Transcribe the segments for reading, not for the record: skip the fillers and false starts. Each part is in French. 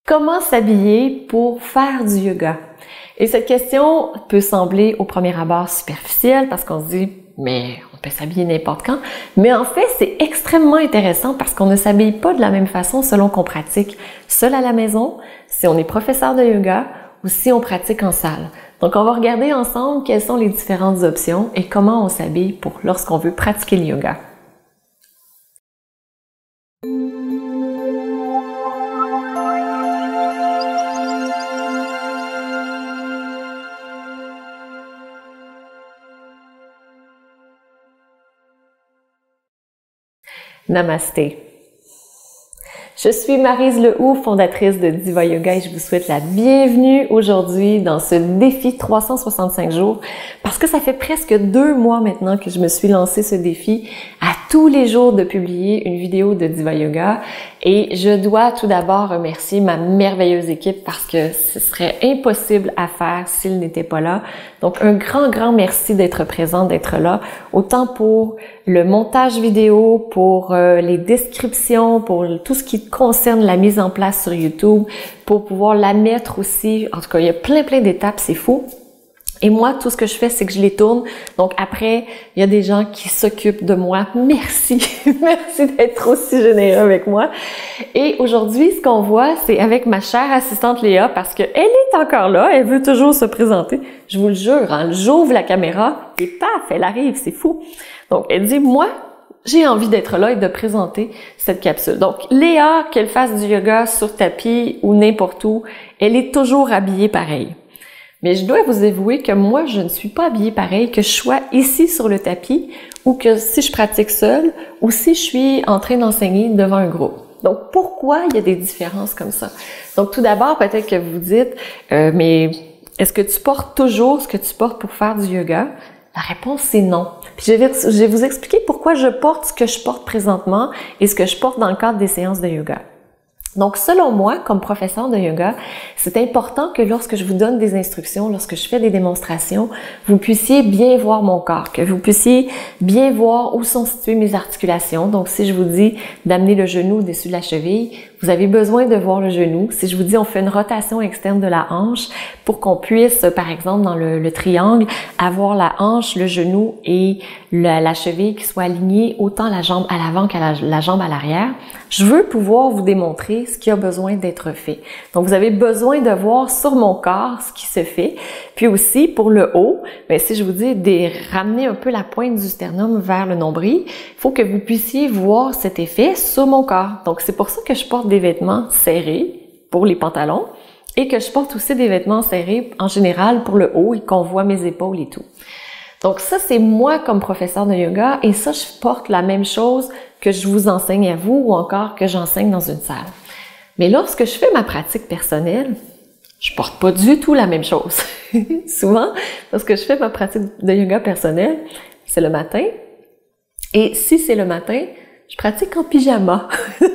Comment s'habiller pour faire du yoga? Et cette question peut sembler au premier abord superficielle parce qu'on se dit, mais on peut s'habiller n'importe quand. Mais en fait, c'est extrêmement intéressant parce qu'on ne s'habille pas de la même façon selon qu'on pratique seul à la maison, si on est professeur de yoga ou si on pratique en salle. Donc, on va regarder ensemble quelles sont les différentes options et comment on s'habille pour lorsqu'on veut pratiquer le yoga. Namasté. Je suis Maryse Lehoux, fondatrice de Diva Yoga et je vous souhaite la bienvenue aujourd'hui dans ce défi 365 jours parce que ça fait presque 2 mois maintenant que je me suis lancé ce défi à tous les jours de publier une vidéo de Diva Yoga et je dois tout d'abord remercier ma merveilleuse équipe parce que ce serait impossible à faire s'ils n'étaient pas là. Donc un grand merci d'être présent, d'être là, autant pour le montage vidéo, pour les descriptions, pour tout ce qui concerne la mise en place sur YouTube, pour pouvoir la mettre aussi. En tout cas, il y a plein d'étapes, c'est fou. Et moi, tout ce que je fais, c'est que je les tourne. Donc après, il y a des gens qui s'occupent de moi. Merci, merci d'être aussi généreux avec moi. Et aujourd'hui, ce qu'on voit, c'est avec ma chère assistante Léa, parce qu'elle est encore là, elle veut toujours se présenter. Je vous le jure, hein, j'ouvre la caméra et paf, elle arrive, c'est fou. Donc elle dit, moi, j'ai envie d'être là et de présenter cette capsule. Donc Léa, qu'elle fasse du yoga sur tapis ou n'importe où, elle est toujours habillée pareil. Mais je dois vous avouer que moi, je ne suis pas habillée pareil, que je sois ici sur le tapis ou que si je pratique seule ou si je suis en train d'enseigner devant un groupe. Donc, pourquoi il y a des différences comme ça? Donc, tout d'abord, peut-être que vous dites, mais est-ce que tu portes toujours ce que tu portes pour faire du yoga? La réponse, c'est non. Puis je vais vous expliquer pourquoi je porte ce que je porte présentement et ce que je porte dans le cadre des séances de yoga. Donc, selon moi, comme professeur de yoga, c'est important que lorsque je vous donne des instructions, lorsque je fais des démonstrations, vous puissiez bien voir mon corps, que vous puissiez bien voir où sont situées mes articulations. Donc, si je vous dis d'amener le genou au-dessus de la cheville, vous avez besoin de voir le genou. Si je vous dis on fait une rotation externe de la hanche pour qu'on puisse, par exemple, dans le triangle, avoir la hanche, le genou et la cheville qui soient alignés, autant la jambe à l'avant qu'à la jambe à l'arrière, je veux pouvoir vous démontrer ce qui a besoin d'être fait. Donc, vous avez besoin de voir sur mon corps ce qui se fait. Puis aussi, pour le haut, bien, si je vous dis de ramener un peu la pointe du sternum vers le nombril, il faut que vous puissiez voir cet effet sur mon corps. Donc, c'est pour ça que je porte des vêtements serrés pour les pantalons et que je porte aussi des vêtements serrés en général pour le haut et qu'on voit mes épaules et tout. Donc ça, c'est moi comme professeur de yoga et ça, je porte la même chose que je vous enseigne à vous ou encore que j'enseigne dans une salle. Mais lorsque je fais ma pratique personnelle, je porte pas du tout la même chose. Souvent, lorsque je fais ma pratique de yoga personnelle, c'est le matin. Et si c'est le matin, je pratique en pyjama.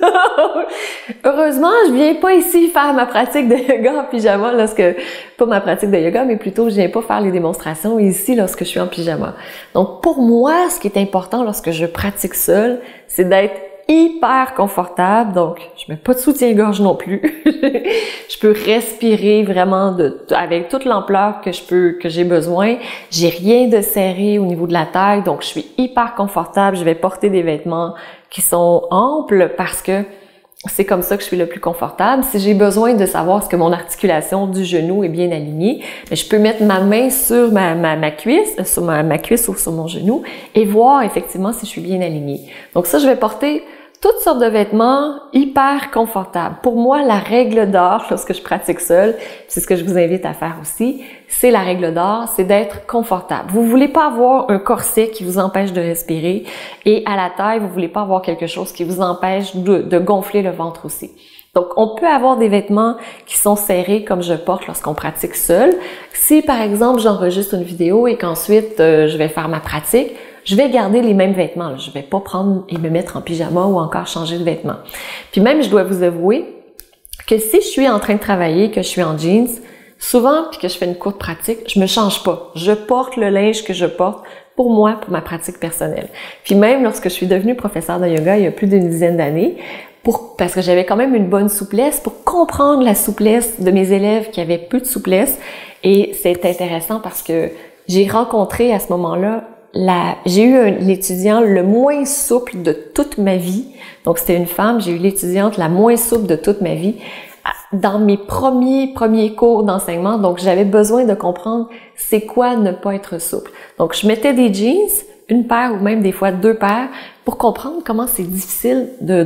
Heureusement, je viens pas ici faire ma pratique de yoga en pyjama pas ma pratique de yoga, mais plutôt je viens pas faire les démonstrations ici lorsque je suis en pyjama. Donc pour moi, ce qui est important lorsque je pratique seule, c'est d'être hyper confortable. Donc je mets pas de soutien-gorge non plus. Je peux respirer vraiment avec toute l'ampleur que j'ai besoin. J'ai rien de serré au niveau de la taille, donc je suis hyper confortable. Je vais porter des vêtements qui sont amples parce que c'est comme ça que je suis le plus confortable. Si j'ai besoin de savoir ce que mon articulation du genou est bien alignée, je peux mettre ma main sur ma cuisse, sur ma cuisse ou sur mon genou et voir effectivement si je suis bien alignée. Donc ça, je vais porter toutes sortes de vêtements hyper confortables. Pour moi, la règle d'or, lorsque je pratique seule, c'est ce que je vous invite à faire aussi, c'est la règle d'or, c'est d'être confortable. Vous voulez pas avoir un corset qui vous empêche de respirer et à la taille, vous voulez pas avoir quelque chose qui vous empêche de gonfler le ventre aussi. Donc, on peut avoir des vêtements qui sont serrés comme je porte lorsqu'on pratique seul. Si, par exemple, j'enregistre une vidéo et qu'ensuite, je vais faire ma pratique, je vais garder les mêmes vêtements. Je vais pas prendre et me mettre en pyjama ou encore changer de vêtements. Puis même, je dois vous avouer que si je suis en train de travailler, que je suis en jeans, souvent, puis que je fais une courte pratique, je me change pas. Je porte le linge que je porte pour moi, pour ma pratique personnelle. Puis même lorsque je suis devenue professeure de yoga il y a plus d'une dizaine d'années, parce que j'avais quand même une bonne souplesse, pour comprendre la souplesse de mes élèves qui avaient peu de souplesse. Et c'est intéressant parce que j'ai rencontré à ce moment-là, j'ai eu l'étudiant le moins souple de toute ma vie. Donc, c'était une femme, j'ai eu l'étudiante la moins souple de toute ma vie dans mes premiers cours d'enseignement. Donc, j'avais besoin de comprendre c'est quoi ne pas être souple. Donc, je mettais des jeans, une paire ou même des fois 2 paires, pour comprendre comment c'est difficile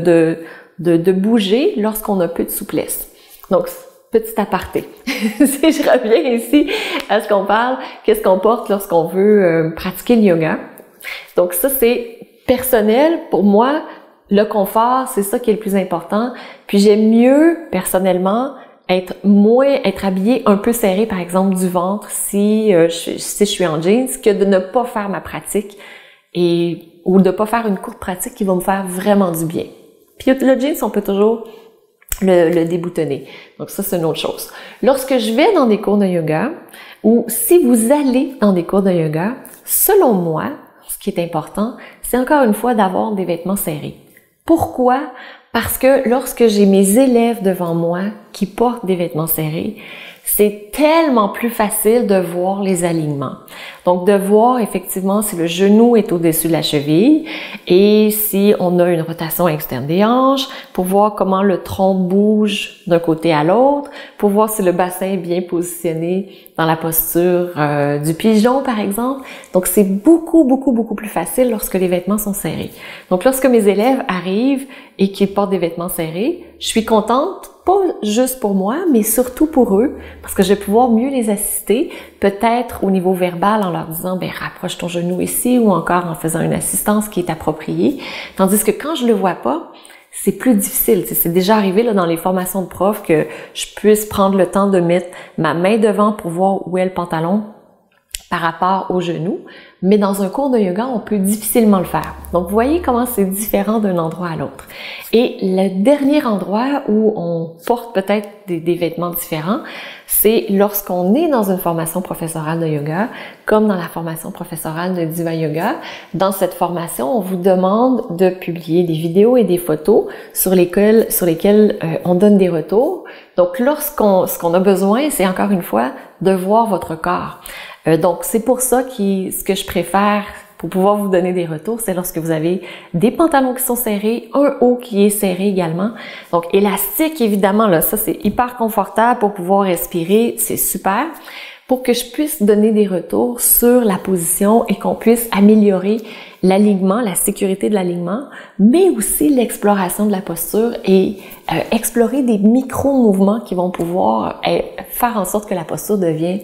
de bouger lorsqu'on a peu de souplesse. Donc, petit aparté. Si je reviens ici à ce qu'on parle, qu'est-ce qu'on porte lorsqu'on veut pratiquer le yoga? Donc, ça, c'est personnel. Pour moi, le confort, c'est ça qui est le plus important. Puis, j'aime mieux, personnellement, être habillée un peu serrée, par exemple, du ventre, si je suis en jeans, que de ne pas faire ma pratique ou de pas faire une courte pratique qui va me faire vraiment du bien. Puis le jeans, on peut toujours le déboutonner. Donc ça, c'est une autre chose. Lorsque je vais dans des cours de yoga, ou si vous allez dans des cours de yoga, selon moi, ce qui est important, c'est encore une fois d'avoir des vêtements serrés. Pourquoi? Parce que lorsque j'ai mes élèves devant moi qui portent des vêtements serrés, c'est tellement plus facile de voir les alignements. Donc, de voir effectivement si le genou est au-dessus de la cheville et si on a une rotation externe des hanches, pour voir comment le tronc bouge d'un côté à l'autre, pour voir si le bassin est bien positionné dans la posture du pigeon, par exemple. Donc, c'est beaucoup plus facile lorsque les vêtements sont serrés. Donc, lorsque mes élèves arrivent et qu'ils portent des vêtements serrés, je suis contente, pas juste pour moi, mais surtout pour eux, parce que je vais pouvoir mieux les assister, peut-être au niveau verbal en leur disant, rapproche ton genou ici, ou encore en faisant une assistance qui est appropriée. Tandis que quand je le vois pas, c'est plus difficile. C'est déjà arrivé là, dans les formations de prof que je puisse prendre le temps de mettre ma main devant pour voir où est le pantalon par rapport au genou, mais dans un cours de yoga, on peut difficilement le faire. Donc, vous voyez comment c'est différent d'un endroit à l'autre. Et le dernier endroit où on porte peut-être des vêtements différents, c'est lorsqu'on est dans une formation professorale de yoga, comme dans la formation professorale de Diva Yoga. Dans cette formation, on vous demande de publier des vidéos et des photos sur lesquelles on donne des retours. Donc, ce qu'on a besoin, c'est encore une fois de voir votre corps. Donc, c'est pour ça ce que je préfère pour pouvoir vous donner des retours, c'est lorsque vous avez des pantalons qui sont serrés, un haut qui est serré également. Donc, élastique, évidemment, là, ça, c'est hyper confortable pour pouvoir respirer, c'est super. Pour que je puisse donner des retours sur la position et qu'on puisse améliorer l'alignement, la sécurité de l'alignement, mais aussi l'exploration de la posture et explorer des micro-mouvements qui vont pouvoir faire en sorte que la posture devienne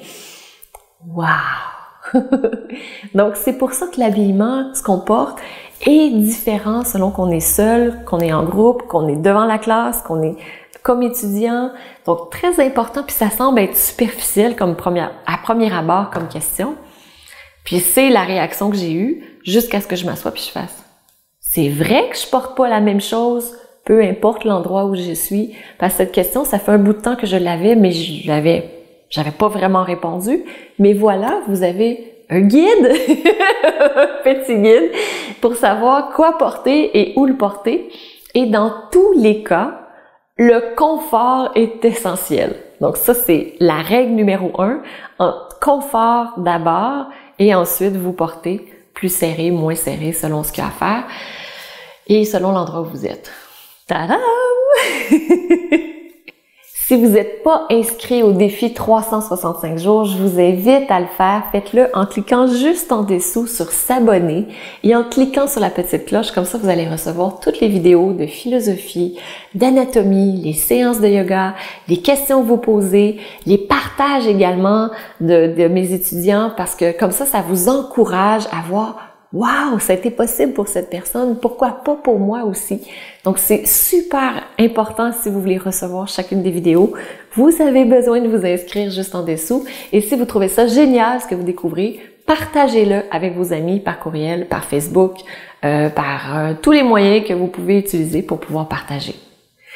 wow! Donc, c'est pour ça que l'habillement, ce qu'on porte, est différent selon qu'on est seul, qu'on est en groupe, qu'on est devant la classe, qu'on est comme étudiant. Donc, très important, puis ça semble être superficiel à premier abord comme question. Puis c'est la réaction que j'ai eue jusqu'à ce que je m'assoie puis je fasse. C'est vrai que je porte pas la même chose, peu importe l'endroit où je suis. Parce que cette question, ça fait un bout de temps que je l'avais, mais j'avais pas vraiment répondu, mais voilà, vous avez un guide, un petit guide, pour savoir quoi porter et où le porter. Et dans tous les cas, le confort est essentiel. Donc ça, c'est la règle numéro 1. En confort d'abord, et ensuite vous portez plus serré, moins serré, selon ce qu'il y a à faire, et selon l'endroit où vous êtes. Tadam! Si vous n'êtes pas inscrit au défi 365 jours, je vous invite à le faire. Faites-le en cliquant juste en dessous sur s'abonner et en cliquant sur la petite cloche. Comme ça, vous allez recevoir toutes les vidéos de philosophie, d'anatomie, les séances de yoga, les questions que vous posez, les partages également de mes étudiants parce que comme ça vous encourage à voir « Wow, ça a été possible pour cette personne, pourquoi pas pour moi aussi? » Donc, c'est super important si vous voulez recevoir chacune des vidéos. Vous avez besoin de vous inscrire juste en dessous. Et si vous trouvez ça génial, ce que vous découvrez, partagez-le avec vos amis par courriel, par Facebook, par tous les moyens que vous pouvez utiliser pour pouvoir partager.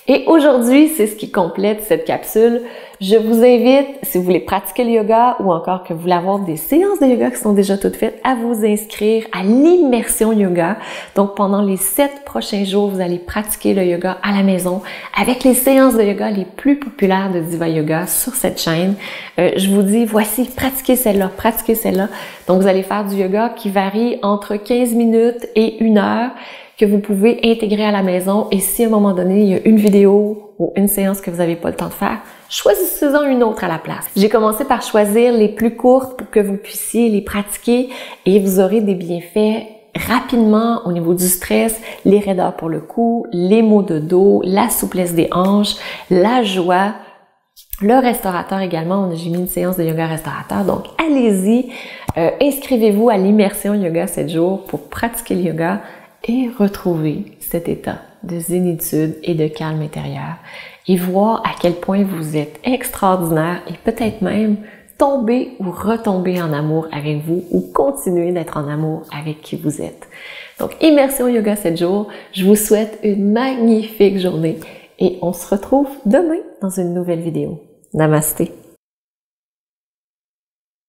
Et aujourd'hui, c'est ce qui complète cette capsule. Je vous invite, si vous voulez pratiquer le yoga ou encore que vous voulez avoir des séances de yoga qui sont déjà toutes faites, à vous inscrire à l'immersion yoga. Donc, pendant les 7 prochains jours, vous allez pratiquer le yoga à la maison avec les séances de yoga les plus populaires de Diva Yoga sur cette chaîne. Je vous dis, voici, pratiquez celle-là, pratiquez celle-là. Donc, vous allez faire du yoga qui varie entre 15 minutes et 1 heure, que vous pouvez intégrer à la maison. Et si à un moment donné, il y a une vidéo ou une séance que vous n'avez pas le temps de faire, choisissez-en une autre à la place. J'ai commencé par choisir les plus courtes pour que vous puissiez les pratiquer et vous aurez des bienfaits rapidement au niveau du stress, les raideurs pour le cou, les maux de dos, la souplesse des hanches, la joie, le restaurateur également. J'ai mis une séance de yoga restaurateur, donc allez-y, inscrivez-vous à l'immersion yoga 7 jours pour pratiquer le yoga et retrouver cet état de zénitude et de calme intérieur et voir à quel point vous êtes extraordinaire et peut-être même tomber ou retomber en amour avec vous ou continuer d'être en amour avec qui vous êtes. Donc, immersion yoga 7 jours, je vous souhaite une magnifique journée et on se retrouve demain dans une nouvelle vidéo. Namasté!